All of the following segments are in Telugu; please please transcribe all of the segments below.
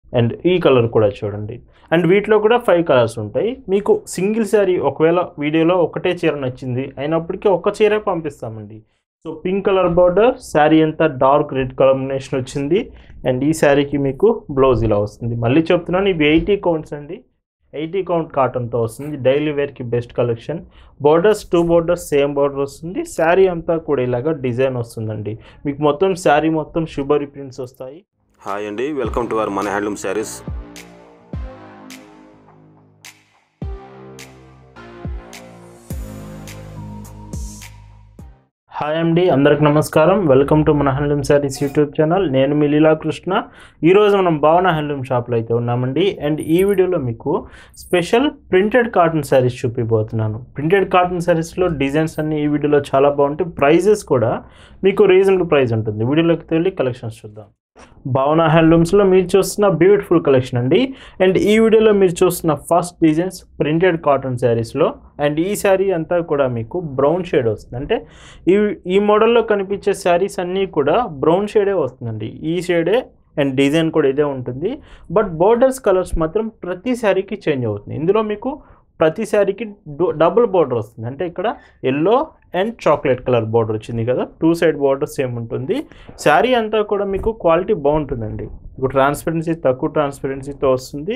అండ్ ఈ కలర్ కూడా చూడండి. అండ్ వీటిలో కూడా 5 కలర్స్ ఉంటాయి. మీకు సింగిల్ శారీ ఒకవేళ వీడియోలో ఒకటే చీర నచ్చింది అయినప్పటికీ ఒక చీరే పంపిస్తామండి. So pink colour border, sari అంతా డార్క్ రెడ్ కాంబినేషన్ వచ్చింది. అండ్ ఈ శారీకి మీకు బ్లౌజ్ ఇలా వస్తుంది. మళ్ళీ చెప్తున్నాను, ఇవి 80 కౌంట్స్ అండి. 80 కౌంట్ కాటన్తో వస్తుంది. డైలీ వేర్కి best collection. Borders 2 borders same border వస్తుంది. శారీ అంతా కూడా ఇలాగా డిజైన్ వస్తుందండి. మీకు మొత్తం శారీ మొత్తం షుబరి ప్రింట్స్ వస్తాయి. హాయ్ అండి, వెల్కమ్ టు అవర్ మన హ్యాండ్లూమ్ శారీస్. హాయ్ అండి, అందరికి నమస్కారం. వెల్కమ్ టు మన హ్యాండ్లూమ్ శారీస్ యూట్యూబ్ ఛానల్. నేను మీ లీలాకృష్ణ. ఈరోజు మనం భావన హ్యాండ్లూమ్ షాప్లో అయితే ఉన్నామండి. అండ్ ఈ వీడియోలో మీకు స్పెషల్ ప్రింటెడ్ కాటన్ శారీస్ చూపిపోతున్నాను. ప్రింటెడ్ కాటన్ శారీస్లో డిజైన్స్ అన్ని ఈ వీడియోలో చాలా బాగుంటాయి. ప్రైజెస్ కూడా మీకు రీజనబుల్ ప్రైస్ ఉంటుంది. వీడియోలోకి వెళ్ళి కలెక్షన్స్ చూద్దాం. భావన హ్యాండ్లూమ్స్లో మీరు చూస్తున్న బ్యూటిఫుల్ కలెక్షన్ అండి. అండ్ ఈ వీడియోలో మీరు చూస్తున్న ఫస్ట్ డిజైన్స్ ప్రింటెడ్ కాటన్ శారీస్లో. అండ్ ఈ శారీ అంతా కూడా మీకు బ్రౌన్ షేడ్ వస్తుంది. అంటే ఈ మోడల్లో కనిపించే శారీస్ అన్నీ కూడా బ్రౌన్ షేడే వస్తుందండి. ఈ షేడే అండ్ డిజైన్ కూడా ఇదే ఉంటుంది. బట్ బోర్డర్స్ కలర్స్ మాత్రం ప్రతి శారీకి చేంజ్ అవుతుంది. ఇందులో మీకు ప్రతి శారీకి డబుల్ బార్డర్ వస్తుంది. అంటే ఇక్కడ yellow and chocolate colour border వచ్చింది కదా, 2 సైడ్ బార్డర్ సేమ్ ఉంటుంది. శారీ అంతా కూడా మీకు క్వాలిటీ బాగుంటుందండి. ఇప్పుడు ట్రాన్స్పరెన్సీ తక్కువ ట్రాన్స్పరెన్సీతో వస్తుంది.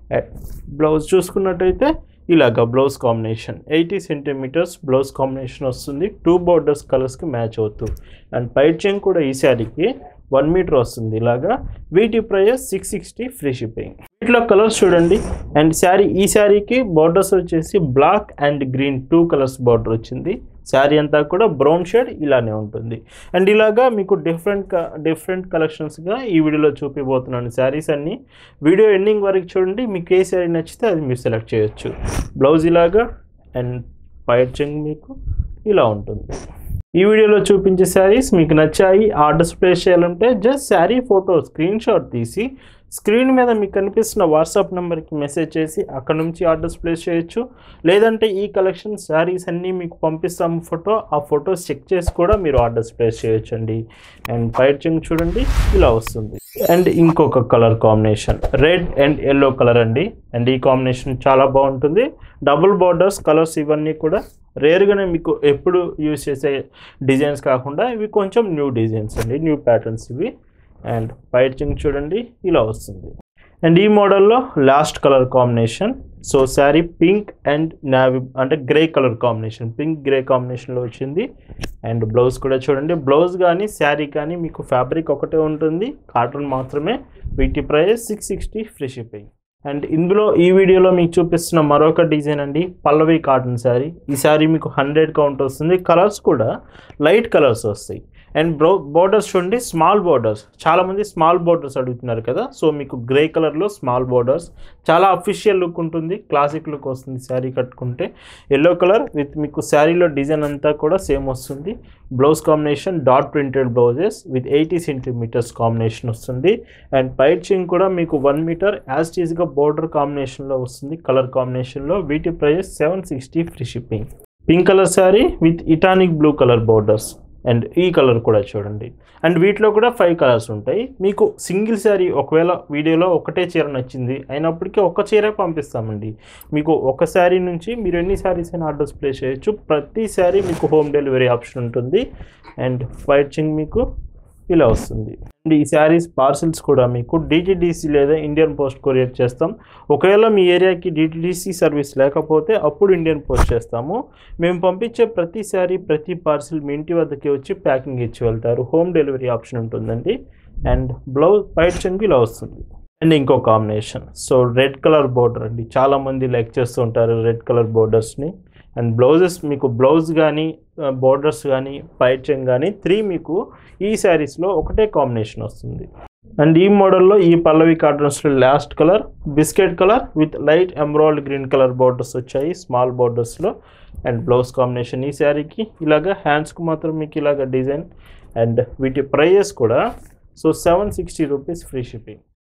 బ్లౌజ్ చూసుకున్నట్టయితే ఇలాగా blouse combination 80 centimetres blouse combination వస్తుంది. 2 బార్డర్స్ కలర్స్కి మ్యాచ్ అవుతూ. అండ్ పైచింగ్ కూడా ఈ శారీకి 1 మీటర్ వస్తుంది. ఇలాగా వీటి ప్రైస్ 660 ఫ్రీ షిప్పింగ్. వీటిలో కలర్స్ చూడండి. అండ్ ఈ శారీకి బార్డర్స్ వచ్చేసి black and green 2 colours border వచ్చింది. శారీ అంతా కూడా బ్రౌన్ షేడ్ ఇలానే ఉంటుంది. అండ్ ఇలాగా మీకు డిఫరెంట్ కలెక్షన్స్గా ఈ వీడియోలో చూపిపోతున్నాను. శారీస్ అన్నీ వీడియో ఎండింగ్ వరకు చూడండి. మీకు ఏ శారీ నచ్చితే అది మీరు సెలెక్ట్ చేయొచ్చు. బ్లౌజ్ ఇలాగా అండ్ పైచింగ్ మీకు ఇలా ఉంటుంది. ఈ వీడియోలో చూపించే శారీస్ మీకు నచ్చాయి, ఆర్డర్స్ ప్లేస్ చేయాలంటే just sari photo screenshot తీసి స్క్రీన్ మీద మీకు కనిపిస్తున్న వాట్సాప్ నెంబర్కి మెసేజ్ చేసి అక్కడ నుంచి ఆర్డర్స్ ప్లేస్ చేయొచ్చు. లేదంటే ఈ కలెక్షన్ శారీస్ అన్నీ మీకు పంపిస్తాము ఫోటో, ఆ ఫొటోస్ చెక్ చేసి కూడా మీరు ఆర్డర్స్ ప్లేస్ చేయొచ్చు అండి. అండ్ పైచింగ్ చూడండి ఇలా వస్తుంది. అండ్ ఇంకొక colour combination red and yellow colour అండి. అండ్ ఈ కాంబినేషన్ చాలా బాగుంటుంది. డబుల్ బార్డర్స్ కలర్స్ ఇవన్నీ కూడా రేర్గానే మీకు ఎప్పుడు యూజ్ చేసే డిజైన్స్ కాకుండా ఇవి కొంచెం న్యూ డిజైన్స్ అండి, న్యూ ప్యాటర్న్స్ ఇవి. అండ్ పైచింగ్ చూడండి ఇలా వస్తుంది. అండ్ ఈ మోడల్లో last colour combination. So sari pink and navy అంటే grey colour combination, pink grey కాంబినేషన్లో వచ్చింది. అండ్ బ్లౌజ్ కూడా చూడండి. బ్లౌజ్ కానీ శారీ కానీ మీకు ఫ్యాబ్రిక్ ఒకటే ఉంటుంది, కాటన్ మాత్రమే. వీటి ప్రైస్ 660 ఫ్రీ షిప్పింగ్. అండ్ ఇందులో ఈ వీడియోలో మీకు చూపిస్తున్న మరొక డిజైన్ అండి, పల్లవి కాటన్ శారీ. ఈ శారీ మీకు 100 కౌంట్ వస్తుంది. కలర్స్ కూడా లైట్ కలర్స్ వస్తాయి. అండ్ బోర్డర్స్ చూడండి, స్మాల్ బోర్డర్స్. చాలామంది స్మాల్ బోర్డర్స్ అడుగుతున్నారు కదా, సో మీకు గ్రే కలర్లో స్మాల్ బోర్డర్స్ చాలా అఫీషియల్ లుక్ ఉంటుంది, క్లాసిక్ లుక్ వస్తుంది శారీ కట్టుకుంటే. ఎల్లో కలర్ విత్ మీకు శారీలో డిజైన్ అంతా కూడా సేమ్ వస్తుంది. Blouse combination dot printed blouses with 80 centimetres combination వస్తుంది. అండ్ పైచింగ్ కూడా మీకు 1 మీటర్ యాజ్ టీజ్గా బోర్డర్ కాంబినేషన్లో వస్తుంది, కలర్ కాంబినేషన్లో. వీటి price 760 free shipping. Pink colour sari with ఇటానిక్ బ్లూ కలర్ బోర్డర్స్. అండ్ ఈ కలర్ కూడా చూడండి. అండ్ వీటిలో కూడా 5 కలర్స్ ఉంటాయి. మీకు సింగిల్ శారీ ఒకవేళ వీడియోలో ఒకటే చీర నచ్చింది అయినప్పటికీ ఒక చీరే పంపిస్తామండి. మీకు ఒక శారీ నుంచి మీరు ఎన్ని శారీస్ అయినా ఆర్డర్స్ ప్లేస్ చేయొచ్చు. ప్రతి శారీ మీకు హోమ్ డెలివరీ ఆప్షన్ ఉంటుంది. అండ్ పైచింగ్ మీకు ఇలా వస్తుంది. అండ్ ఈ శారీస్ పార్సిల్స్ కూడా మీకు డిటిడిసి లేదా ఇండియన్ పోస్ట్ కొరియర్ చేస్తాం. ఒకవేళ మీ ఏరియాకి డిటిడిసి సర్వీస్ లేకపోతే అప్పుడు ఇండియన్ పోస్ట్ చేస్తాము. మేము పంపించే ప్రతి శారీ ప్రతి పార్సిల్ మీ ఇంటి వద్దకి వచ్చి ప్యాకింగ్ ఇచ్చి వెళ్తారు. హోమ్ డెలివరీ ఆప్షన్ ఉంటుందండి. అండ్ బ్లౌజ్ పైచింగ్ ఇలా వస్తుంది. అండ్ ఇంకో combination so red colour border అండి. చాలామంది లైక్ చేస్తూ ఉంటారు రెడ్ కలర్ బోర్డర్స్ని. అండ్ బ్లౌజెస్ మీకు బ్లౌజ్ కానీ బోర్డర్స్ కానీ పైచింగ్ కానీ 3 మీకు ఈ శారీస్లో ఒకటే కాంబినేషన్ వస్తుంది. అండ్ ఈ మోడల్లో ఈ పల్లవి కాటన్స్లో last colour biscuit colour with light emerald green colour borders వచ్చాయి స్మాల్ బోర్డర్స్లో. అండ్ బ్లౌజ్ కాంబినేషన్ ఈ శారీకి ఇలాగా, హ్యాండ్స్కి మాత్రం మీకు ఇలాగ డిజైన్. అండ్ వీటి ప్రైజెస్ కూడా so 760 rupees free shipping.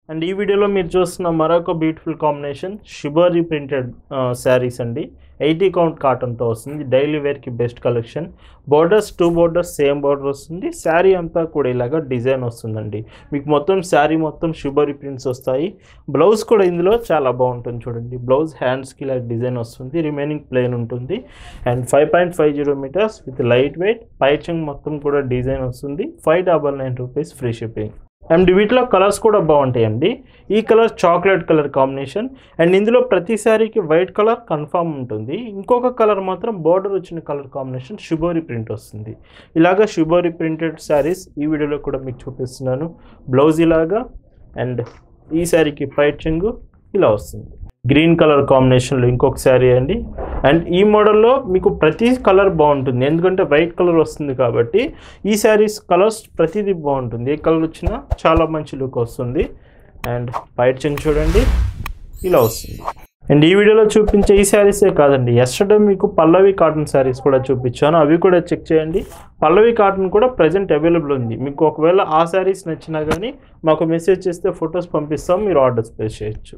And ఈ వీడియోలో మీరు చూస్తున్న మరొక beautiful combination shibori printed saris అండి. 80 కౌంట్ కాటన్తో వస్తుంది. డైలీ వేర్కి best collection. Borders 2 borders same border వస్తుంది. శారీ అంతా కూడా ఇలాగా డిజైన్ వస్తుందండి. మీకు మొత్తం శారీ మొత్తం షిబోరి ప్రింట్స్ వస్తాయి. బ్లౌజ్ కూడా ఇందులో చాలా బాగుంటుంది చూడండి. బ్లౌజ్ హ్యాండ్స్కి ఇలా డిజైన్ వస్తుంది. రిమైనింగ్ ప్లెయిన్ ఉంటుంది. And 5.50 metres with light weight. పైచింగ్ మొత్తం కూడా డిజైన్ వస్తుంది. 599 రూపీస్ ఫ్రీ షిప్పింగ్. అండ్ వీటిలో కలర్స్ కూడా బాగుంటాయండి. ఈ colour chocolate colour combination. And ఇందులో ప్రతి శారీకి వైట్ కలర్ కన్ఫామ్ ఉంటుంది. ఇంకొక కలర్ మాత్రం బోర్డర్ వచ్చిన కలర్ కాంబినేషన్ షిబోరి ప్రింట్ వస్తుంది. ఇలాగా షిబోరి ప్రింటెడ్ శారీస్ ఈ వీడియోలో కూడా మీకు చూపిస్తున్నాను. బ్లౌజ్ ఇలాగా అండ్ ఈ శారీకి పైచింగ్ ఇలా వస్తుంది. గ్రీన్ కలర్ కాంబినేషన్లో ఇంకొక శారీ అండి. అండ్ ఈ మోడల్లో మీకు ప్రతి కలర్ బాగుంటుంది, ఎందుకంటే వైట్ కలర్ వస్తుంది కాబట్టి ఈ శారీస్ కలర్స్ ప్రతిదీ బాగుంటుంది. ఏ కలర్ వచ్చినా చాలా మంచి లుక్ వస్తుంది. అండ్ పైచింగ్ చూడండి ఇలా వస్తుంది. అండ్ ఈ వీడియోలో చూపించే ఈ శారీసే కాదండి, ఎస్టర్డే మీకు పల్లవి కాటన్ శారీస్ కూడా చూపించాను, అవి కూడా చెక్ చేయండి. పల్లవి కాటన్ కూడా ప్రజెంట్ అవైలబుల్ ఉంది. మీకు ఒకవేళ ఆ శారీస్ నచ్చినా కానీ మాకు మెసేజ్ చేస్తే ఫొటోస్ పంపిస్తాం, మీరు ఆర్డర్స్ ప్లేస్ చేయొచ్చు.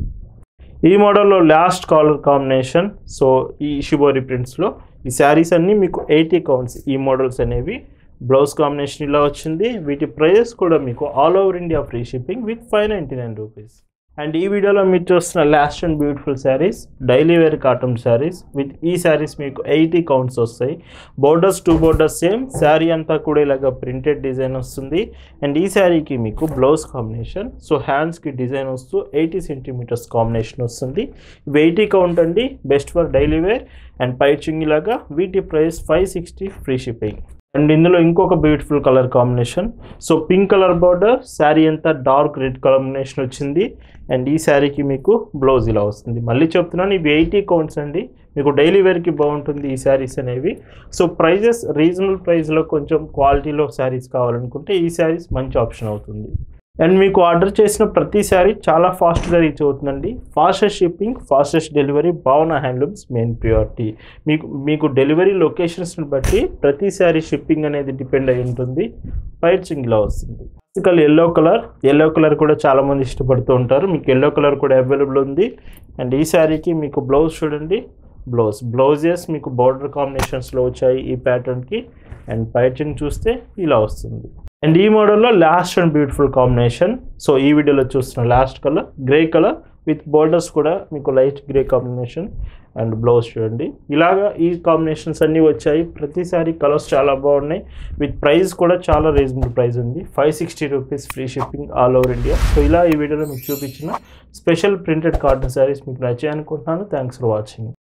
ఈ మోడల్లో లాస్ట్ కలర్ కాంబినేషన్. సో ఈ షిబోరి ప్రింట్స్లో ఈ శారీస్ అన్నీ మీకు 80 కౌంట్స్ ఈ మోడల్స్ అనేవి. బ్లౌజ్ కాంబినేషన్ ఇలా వచ్చింది. వీటి ప్రైజెస్ కూడా మీకు all over India free shipping with 599 rupees. And ఈ వీడియోలో మీరు చూస్తున్న last and beautiful saris daily wear cotton saris with ఈ శారీస్ మీకు 80 కౌంట్స్ వస్తాయి. Borders 2 borders same. శారీ అంతా కూడా ఇలాగ ప్రింటెడ్ డిజైన్ వస్తుంది. అండ్ ఈ శారీకి మీకు బ్లౌజ్ కాంబినేషన్. సో హ్యాండ్స్కి డిజైన్ వస్తూ 80 సెంటీమీటర్స్ కాంబినేషన్ వస్తుంది. ఇవి 80 కౌంట్ అండి, best for daily wear. And పైచింగ్ ఇలాగా. వీటి ప్రైస్ 560 ఫ్రీ షిప్పింగ్. అండ్ ఇందులో ఇంకొక beautiful colour combination. So pink colour border, sari అంతా డార్క్ రెడ్ కాంబినేషన్ వచ్చింది. అండ్ ఈ శారీకి మీకు బ్లౌజ్ ఇలా వస్తుంది. మళ్ళీ చెప్తున్నాను, ఇవి 80 కౌంట్స్ అండి, మీకు డైలీ వేర్కి బాగుంటుంది ఈ శారీస్ అనేవి. సో ప్రైజెస్ రీజనబుల్ ప్రైస్లో కొంచెం క్వాలిటీలో శారీస్ కావాలనుకుంటే ఈ శారీస్ మంచి ఆప్షన్ అవుతుంది. అండ్ మీకు ఆర్డర్ చేసిన ప్రతి శారీ చాలా ఫాస్ట్గా రీచ్ అవుతుందండి. Fastest shipping, fastest delivery Bhavana handlooms main priority. మీకు డెలివరీ లొకేషన్స్ని బట్టి ప్రతి శారీ షిప్పింగ్ అనేది డిపెండ్ అయి ఉంటుంది. పైచింగ్ ఇలా వస్తుంది. బేసికల్ ఎల్లో కలర్ కూడా చాలామంది ఇష్టపడుతూ ఉంటారు. మీకు ఎల్లో కలర్ కూడా అవైలబుల్ ఉంది. అండ్ ఈ శారీకి మీకు బ్లౌజ్ చూడండి. బ్లౌజెస్ మీకు బార్డర్ కాంబినేషన్స్లో వచ్చాయి ఈ ప్యాటర్న్కి. అండ్ పైచింగ్ చూస్తే ఇలా వస్తుంది. అండ్ ఈ మోడల్లో last and beautiful combination. So ఈ వీడియోలో చూస్తున్న last colour grey colour with borders కూడా మీకు light grey combination. And blouse చూడండి. ఇలాగా ఈ కాంబినేషన్స్ అన్నీ వచ్చాయి. ప్రతిసారి కలర్స్ చాలా బాగున్నాయి. విత్ ప్రైస్ కూడా చాలా రీజనబుల్ ప్రైస్ ఉంది. 560 rupees free shipping all over India. So ఇలా ఈ వీడియోలో మీకు చూపించిన స్పెషల్ ప్రింటెడ్ కాటన్ శారీస్ మీకు నచ్చాయి అనుకుంటున్నాను. Thanks for watching.